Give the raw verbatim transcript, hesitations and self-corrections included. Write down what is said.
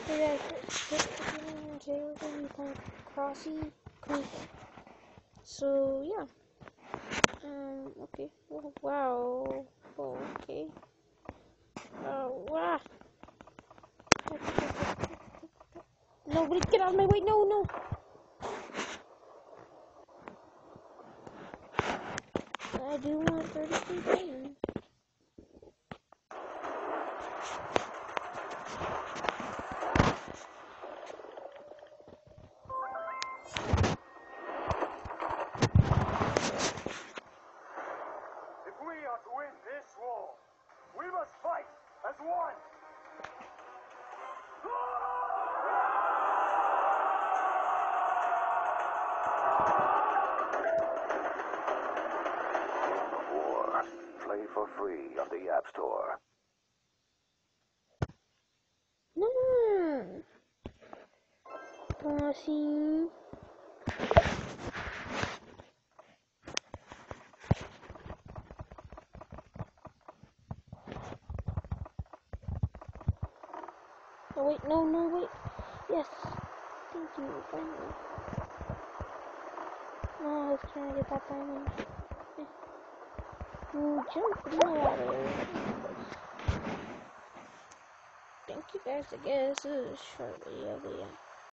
So yeah, today we're gonna be playing Crossy Creek. So yeah. Um. Okay. Oh, wow. Oh, okay. Oh wow. Nobody get out of my way! No, no. I do want thirty-three diamonds. If we are to win this war, we must fight as one! War. Play for free on the App Store. No. Crossy. Oh wait, no, no, wait. Yes. Thank you, finally. Oh, I was trying to get that diamond. You jumped in the water. Thank you guys, I guess. This is a short video, but yeah.